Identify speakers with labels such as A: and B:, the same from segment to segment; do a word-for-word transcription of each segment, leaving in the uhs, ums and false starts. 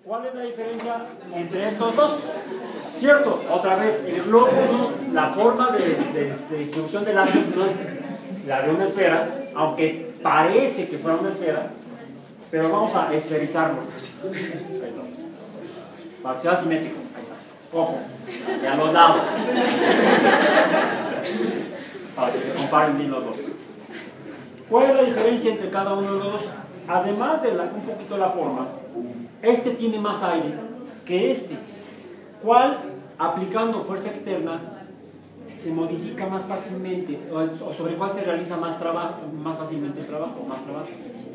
A: ¿Cuál es la diferencia entre estos dos? ¿Cierto? Otra vez, el globo, no, la forma de, de, de distribución del látex no es la de una esfera, aunque parece que fuera una esfera, pero vamos a esferizarlo. Ahí está. Para que sea simétrico. Ahí está. Ojo, hacia los lados. Para que se comparen bien los dos. ¿Cuál es la diferencia entre cada uno de los dos? Además de la, un poquito de la forma, este tiene más aire que este. ¿Cuál, aplicando fuerza externa, se modifica más fácilmente, o sobre el cual se realiza más trabajo, más fácilmente el trabajo, más trabajo?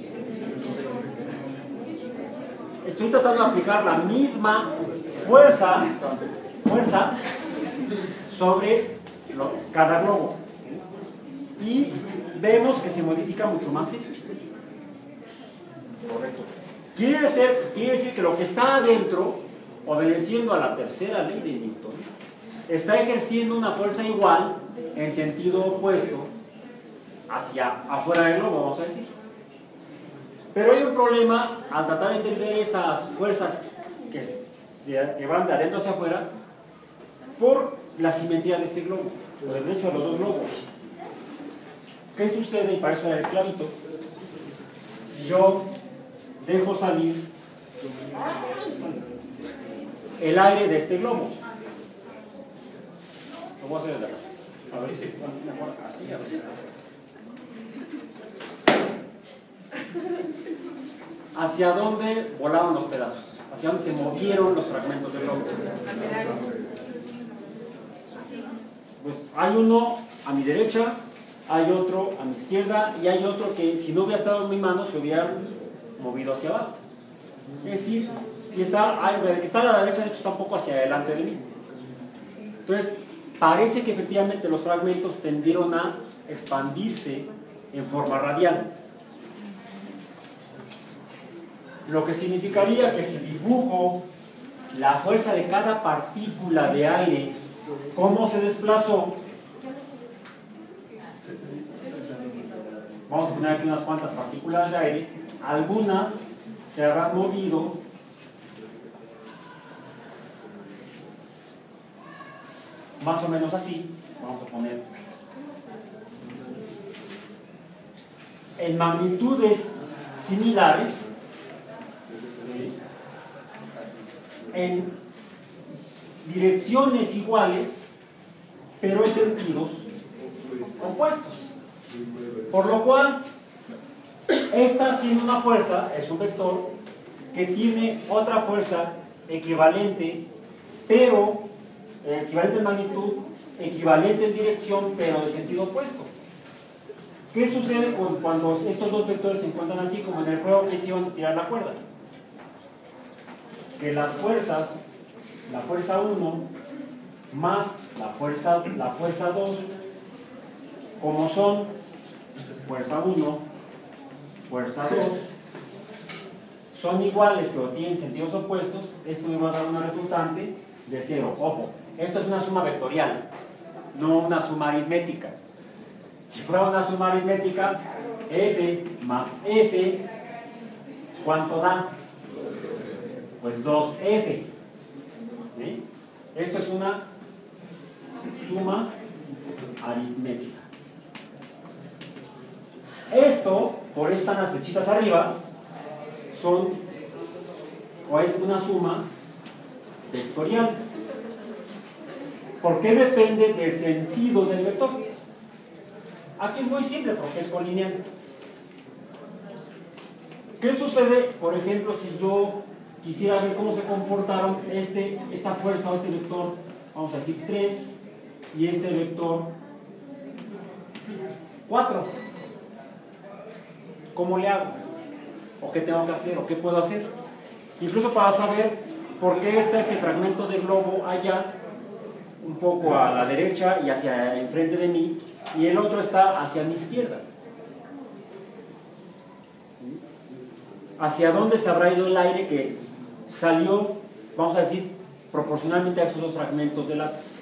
A: Estoy tratando de aplicar la misma fuerza, fuerza sobre lo, cada globo. Y vemos que se modifica mucho más este. Correcto. Quiere decir, quiere decir que lo que está adentro, obedeciendo a la tercera ley de Newton, está ejerciendo una fuerza igual en sentido opuesto hacia afuera del globo, vamos a decir. Pero hay un problema al tratar de entender esas fuerzas que, es, de, que van de adentro hacia afuera por la simetría de este globo, por el hecho de los dos globos. ¿Qué sucede? Y para eso era el clavito. Si yo dejo salir el aire de este globo, lo voy a hacer de acá. A ver si mejor así, a ver si está. ¿Hacia dónde volaron los pedazos? ¿Hacia dónde se movieron los fragmentos del globo? Pues hay uno a mi derecha, hay otro a mi izquierda y hay otro que si no hubiera estado en mi mano se hubiera movido hacia abajo. Es decir, y está, el que está a la derecha de hecho está un poco hacia adelante de mí. Entonces, parece que efectivamente los fragmentos tendieron a expandirse en forma radial. Lo que significaría que si dibujo la fuerza de cada partícula de aire, ¿cómo se desplazó? Vamos a poner aquí unas cuantas partículas de aire. Algunas se habrán movido más o menos así. Vamos a poner en magnitudes similares, en direcciones iguales, pero en sentidos opuestos. Por lo cual, esta siendo una fuerza, es un vector que tiene otra fuerza equivalente, pero eh, equivalente en magnitud, equivalente en dirección, pero de sentido opuesto. ¿Qué sucede con, cuando estos dos vectores se encuentran así, como en el juego que hicieron de tirar la cuerda? Que las fuerzas, la fuerza uno más la fuerza, la fuerza dos, como son fuerza uno, fuerza dos, son iguales pero tienen sentidos opuestos, esto me va a dar una resultante de cero. Ojo, esto es una suma vectorial, no una suma aritmética. Si fuera una suma aritmética, F más F, ¿cuánto da? Pues dos F. ¿Sí? Esto es una suma aritmética. Esto, por estas las flechitas arriba, son, o es una suma vectorial. ¿Por qué depende del sentido del vector? Aquí es muy simple porque es colineal. ¿Qué sucede, por ejemplo, si yo quisiera ver cómo se comportaron este, esta fuerza o este vector, vamos a decir tres, y este vector cuatro? ¿Cómo le hago? ¿O qué tengo que hacer? ¿O qué puedo hacer? Incluso para saber por qué está ese fragmento de globo allá, un poco a la derecha y hacia enfrente de mí, y el otro está hacia mi izquierda. ¿Hacia dónde se habrá ido el aire que salió, vamos a decir, proporcionalmente a esos dos fragmentos de látex?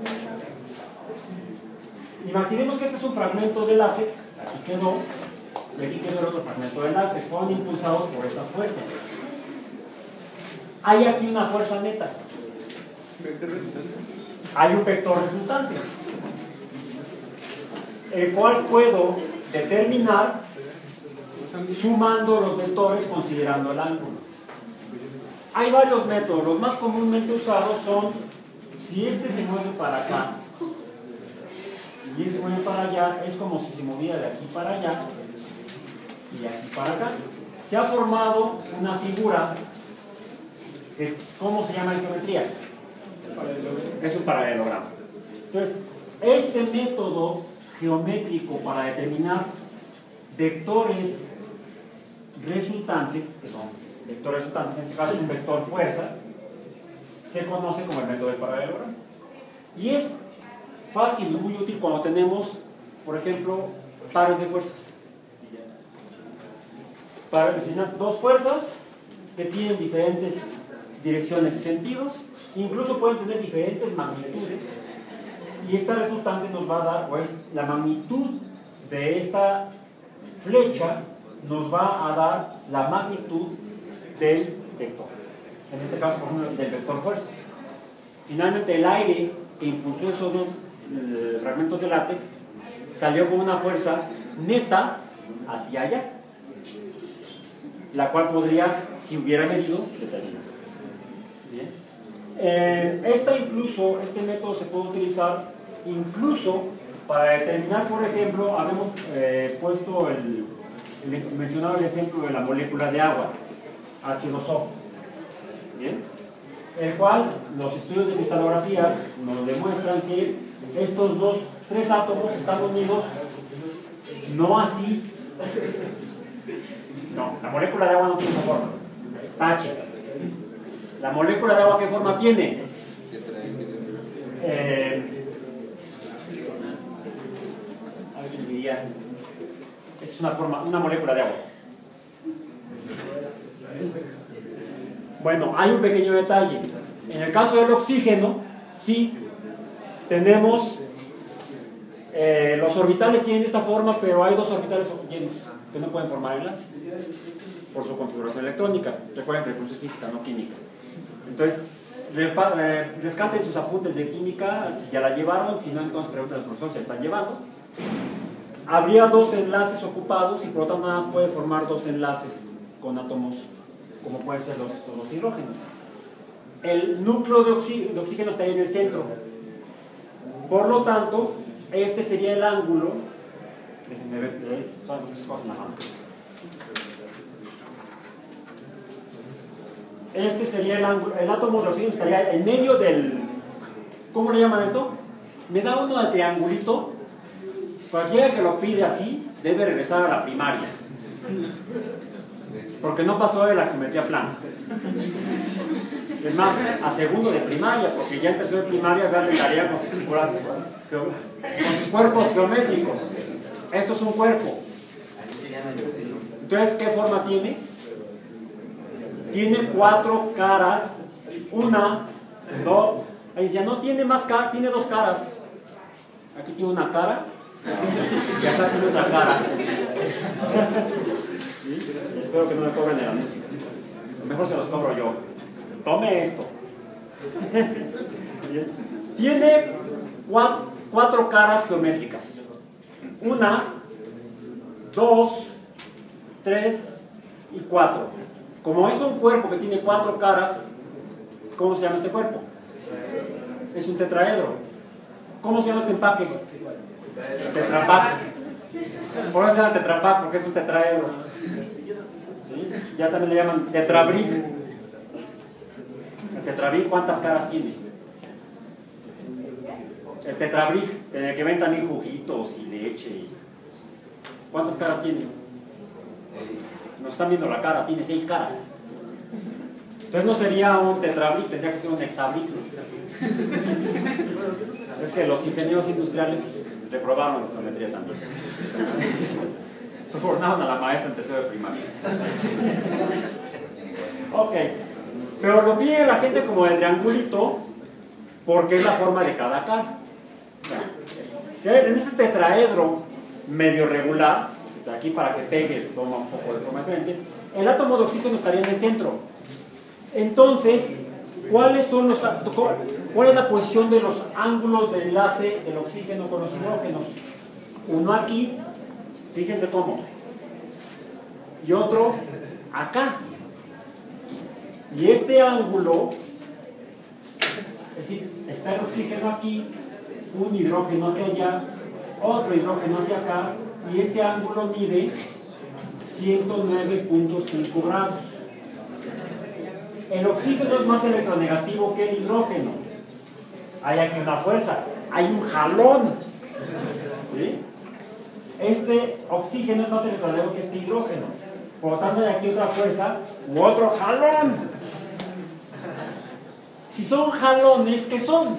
A: Imaginemos que este es un fragmento de látex, aquí quedó, y aquí quedó el otro fragmento del látex. Fueron impulsados por estas fuerzas. Hay aquí una fuerza neta. Hay un vector resultante, el cual puedo determinar sumando los vectores considerando el ángulo. Hay varios métodos. Los más comúnmente usados son, si este se mueve para acá y este se mueve para allá, es como si se moviera de aquí para allá y de aquí para acá. Se ha formado una figura que, ¿cómo se llama en geometría? Es un paralelogramo. Entonces, este método geométrico para determinar vectores resultantes, que son vectores resultantes, en este caso es un vector fuerza, se conoce como el método del paralelogramo. Y es fácil y muy útil cuando tenemos, por ejemplo, pares de fuerzas. Para designar dos fuerzas que tienen diferentes direcciones y sentidos, incluso pueden tener diferentes magnitudes, y esta resultante nos va a dar, pues, la magnitud de esta flecha nos va a dar la magnitud del vector, en este caso, por ejemplo, del vector fuerza. Finalmente, el aire que impulsó esos dos eh, fragmentos de látex salió con una fuerza neta hacia allá, la cual podría, si hubiera medido, determinar. Bien. Eh, esta incluso, este método se puede utilizar incluso para determinar, por ejemplo, habíamos eh, puesto el, el mencionado el ejemplo de la molécula de agua, H dos O, ¿bien? El cual los estudios de cristalografía nos demuestran que estos dos, tres átomos están unidos, no así, no, la molécula de agua no tiene esa forma, H. ¿La molécula de agua qué forma tiene? Eh, alguien diría, es una forma, una molécula de agua. Bueno, hay un pequeño detalle. En el caso del oxígeno, sí tenemos, eh, los orbitales tienen esta forma, pero hay dos orbitales llenos que no pueden formar enlace por su configuración electrónica. Recuerden que el curso es física, no química. Entonces, rescaten sus apuntes de química si ya la llevaron, si no, entonces pregunten al profesor si la están llevando. Habría dos enlaces ocupados y por lo tanto nada más puede formar dos enlaces con átomos, como pueden ser los, los hidrógenos. El núcleo de, oxí de oxígeno estaría en el centro. Por lo tanto, este sería el ángulo. Déjenme ver, son muchas cosas en la mano. Este sería el ángulo, el átomo de oxígeno estaría en medio del, ¿cómo le llaman esto? Me da uno de triangulito. Cualquiera que lo pide así debe regresar a la primaria, porque no pasó de la geometría plana. Es más, a segundo de primaria, porque ya en tercero de primaria vean la tarea con sus figuras, con sus cuerpos geométricos. Esto es un cuerpo. Entonces, ¿qué forma tiene? Tiene cuatro caras. Una, dos. Ahí decía, no tiene más caras, tiene dos caras. Aquí tiene una cara y acá tiene otra cara. ¿Sí? Espero que no me cobren el anuncio. Mejor se los cobro yo. Tome esto. Tiene cuatro, cuatro caras geométricas. Una, dos, tres y cuatro. Como es un cuerpo que tiene cuatro caras, ¿cómo se llama este cuerpo? Es un tetraedro. ¿Cómo se llama este empaque? Tetrapack. ¿Por qué se llama tetrapack? Porque es un tetraedro. ¿Sí? Ya también le llaman tetrabric. El tetrabric, ¿cuántas caras tiene? El tetrabric, en el que ven también juguitos y leche. ¿Cuántas caras tiene? Nos están viendo la cara, tiene seis caras. Entonces no sería un tetrabric, tendría que ser un hexabric. Es que los ingenieros industriales reprobaron la geometría también. Sobornaron a la maestra en tercero de primaria. Ok, pero lo pide la gente como de triangulito porque es la forma de cada cara. En este tetraedro medio regular de aquí para que pegue, toma un poco de forma diferente. El átomo de oxígeno estaría en el centro. Entonces, ¿cuáles son los, ¿cuál es la posición de los ángulos de enlace del oxígeno con los hidrógenos? Uno aquí, fíjense cómo, y otro acá. Y este ángulo, es decir, está el oxígeno aquí, un hidrógeno hacia allá, otro hidrógeno hacia acá, y este ángulo mide ciento nueve punto cinco grados. El oxígeno es más electronegativo que el hidrógeno. Hay aquí una fuerza, hay un jalón. ¿Sí? Este oxígeno es más electronegativo que este hidrógeno. Por lo tanto, hay aquí otra fuerza u otro jalón. Si son jalones, ¿qué son?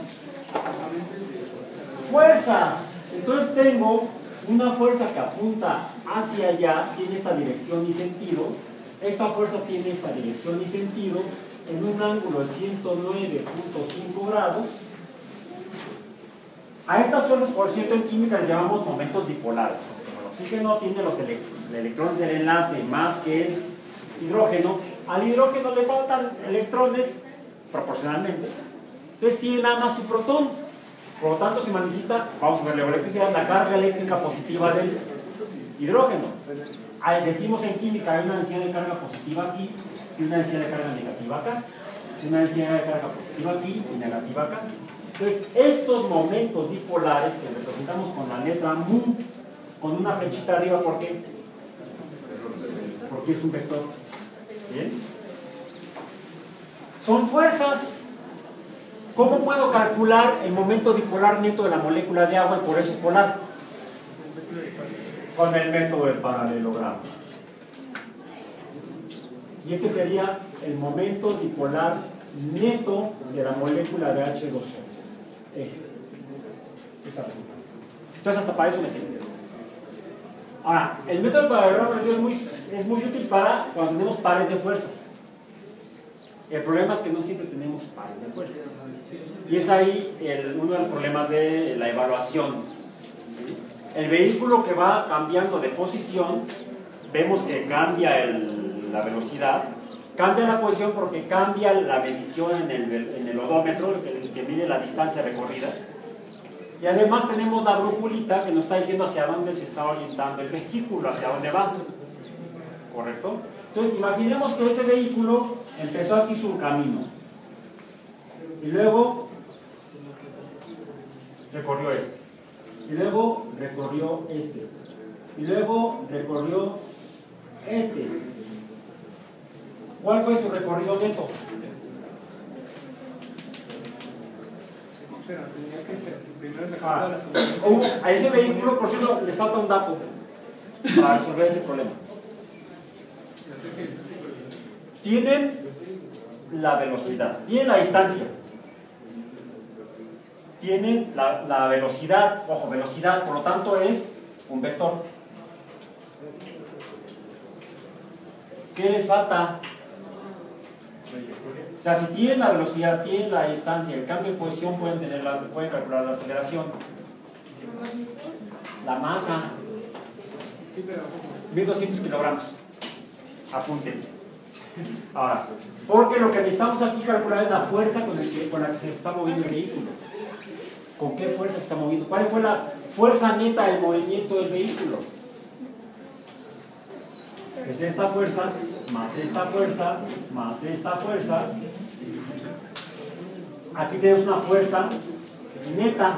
A: Fuerzas. Entonces tengo una fuerza que apunta hacia allá, tiene esta dirección y sentido. Esta fuerza tiene esta dirección y sentido en un ángulo de ciento nueve punto cinco grados. A estas fuerzas, por cierto, en química les llamamos momentos dipolares. Como el oxígeno tiene los electrones del enlace más que el hidrógeno, al hidrógeno le faltan electrones proporcionalmente. Entonces tiene nada más su protón. Por lo tanto, se manifiesta, vamos a ver la electricidad, la carga eléctrica positiva del hidrógeno. Ahí decimos en química, hay una densidad de carga positiva aquí y una densidad de carga negativa acá. Una densidad de carga positiva aquí y negativa acá. Entonces, estos momentos dipolares que representamos con la letra mu, con una flechita arriba, ¿por qué? Porque es un vector. ¿Bien? Son fuerzas. ¿Cómo puedo calcular el momento dipolar neto de la molécula de agua y por eso es polar? Con el método del paralelogramo. Y este sería el momento dipolar neto de la molécula de hache dos o. Este. Entonces hasta para eso me sirve. Ahora, el método del paralelogramo es muy, es muy útil para cuando tenemos pares de fuerzas. El problema es que no siempre tenemos pares de fuerzas. Y es ahí el, uno de los problemas de la evaluación. El vehículo que va cambiando de posición, vemos que cambia el, la velocidad, cambia la posición porque cambia la medición en el, en el odómetro, el que mide la distancia recorrida. Y además tenemos la brújulita que nos está diciendo hacia dónde se está orientando el vehículo, hacia dónde va. ¿Correcto? Entonces imaginemos que ese vehículo empezó aquí su camino y luego recorrió este y luego recorrió este y luego recorrió este. ¿Cuál fue su recorrido neto? Ah, a ese vehículo, por cierto, les falta un dato para resolver ese problema. Tienen la velocidad, tienen la distancia, tienen la, la velocidad, ojo, velocidad, por lo tanto es un vector. ¿Qué les falta? O sea, si tienen la velocidad, tienen la distancia, el cambio de posición, pueden, tener la, pueden calcular la aceleración. La masa, mil doscientos kilogramos. Apunten. Ahora, porque lo que necesitamos aquí calcular es la fuerza con, el que, con la que se está moviendo el vehículo. ¿Con qué fuerza se está moviendo? ¿Cuál fue la fuerza neta del movimiento del vehículo? Es esta fuerza, más esta fuerza, más esta fuerza. Aquí tenemos una fuerza neta.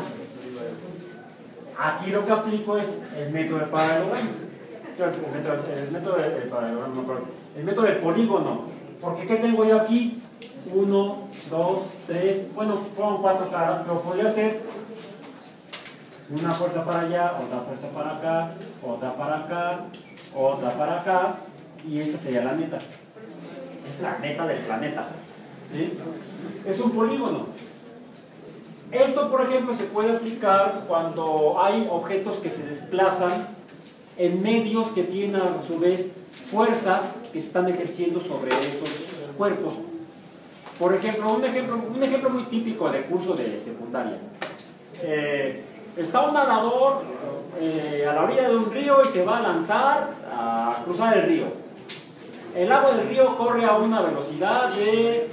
A: Aquí lo que aplico es el método del paralelogramo. El método, el método del paralelogramo, no, perdón. El método del polígono, porque ¿qué tengo yo aquí? Uno, dos, tres, bueno, fueron cuatro caras, pero podría ser una fuerza para allá, otra fuerza para acá, otra para acá, otra para acá, y esta sería la neta. Es la neta del planeta. ¿Sí? Es un polígono. Esto, por ejemplo, se puede aplicar cuando hay objetos que se desplazan en medios que tienen a su vez fuerzas que se están ejerciendo sobre esos cuerpos. Por ejemplo, un ejemplo, un ejemplo muy típico de curso de secundaria. Eh, está un nadador eh, a la orilla de un río y se va a lanzar a cruzar el río. El agua del río corre a una velocidad de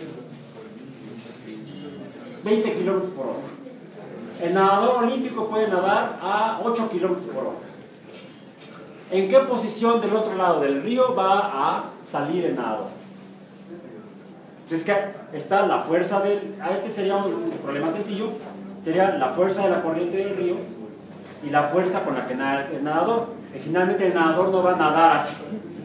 A: veinte kilómetros por hora. El nadador olímpico puede nadar a ocho kilómetros por hora. ¿En qué posición del otro lado del río va a salir el nadador? Entonces que está la fuerza del... A este sería un problema sencillo. Sería la fuerza de la corriente del río y la fuerza con la que nada el nadador. Y finalmente el nadador no va a nadar así.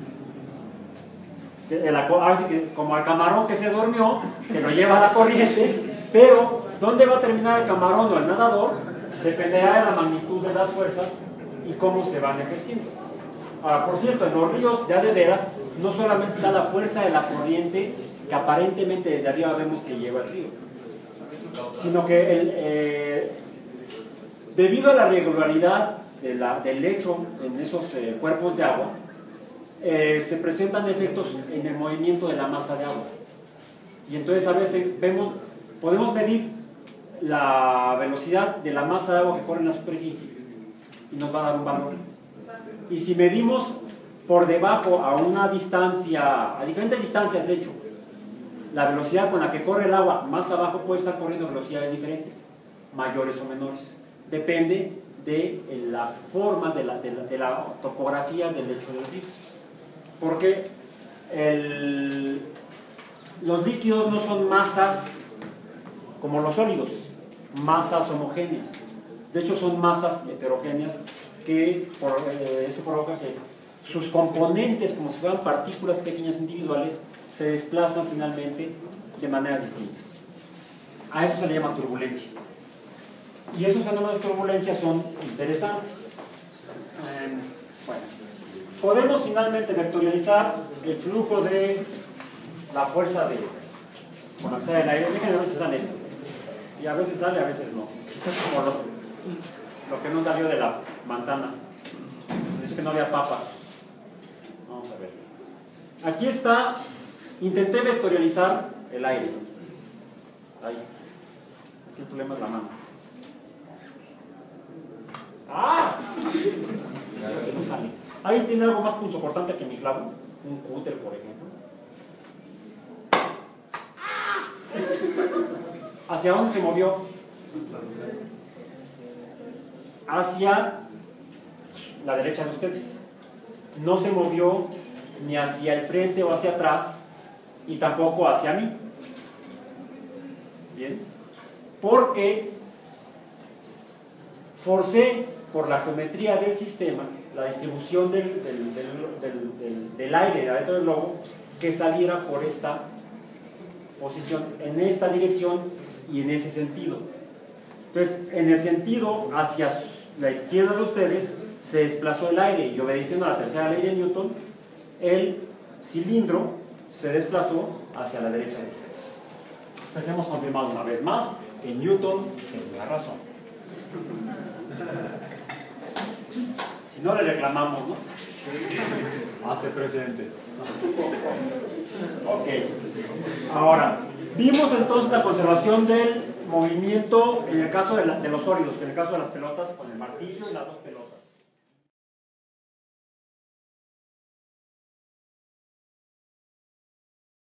A: Así que como al camarón que se durmió, se lo lleva a la corriente, pero ¿dónde va a terminar el camarón o el nadador? Dependerá de la magnitud de las fuerzas y cómo se van ejerciendo. Ahora, por cierto, en los ríos, ya de veras, no solamente está la fuerza de la corriente, que aparentemente desde arriba vemos que lleva el río, sino que el, eh, debido a la regularidad de la, del lecho en esos eh, cuerpos de agua, eh, se presentan efectos en el movimiento de la masa de agua. Y entonces a veces vemos, podemos medir la velocidad de la masa de agua que corre en la superficie y nos va a dar un valor. Y si medimos por debajo a una distancia, a diferentes distancias de hecho, la velocidad con la que corre el agua más abajo puede estar corriendo velocidades diferentes, mayores o menores. Depende de la forma, de la, de la, de la topografía del lecho del río. Porque el, los líquidos no son masas como los sólidos, masas homogéneas. De hecho son masas heterogéneas que por, eh, eso provoca que sus componentes, como si fueran partículas pequeñas individuales, se desplazan finalmente de maneras distintas. A eso se le llama turbulencia. Y esos fenómenos de turbulencia son interesantes. Eh, bueno, podemos finalmente vectorializar el flujo de la fuerza de con la que sale el aire. Fíjense, a veces sale esto. Y a veces sale, a veces no. Esto es como lo, lo que no salió de la manzana. Dice que no había papas. Vamos a ver. Aquí está. Intenté vectorializar el aire. Ahí. Aquí el problema es la mano. ¡Ah! No sale. Ahí tiene algo más punzocortante que mi clavo. Un cúter, por ejemplo. ¿Hacia dónde se movió? Hacia la derecha de ustedes. No se movió ni hacia el frente o hacia atrás, y tampoco hacia mí. Bien. Porque forcé por la geometría del sistema la distribución del, del, del, del, del, del aire adentro del globo que saliera por esta posición, en esta dirección y en ese sentido. Entonces, en el sentido hacia la izquierda de ustedes se desplazó el aire y obedeciendo a la tercera ley de Newton, el cilindro se desplazó hacia la derecha de ustedes. Pues hemos confirmado una vez más que Newton tenía razón. Si no le reclamamos, ¿no? Hazte presente. Ok. Ahora, vimos entonces la conservación del movimiento en el caso de, la, de los sólidos, que en el caso de las pelotas con el martillo y las dos pelotas.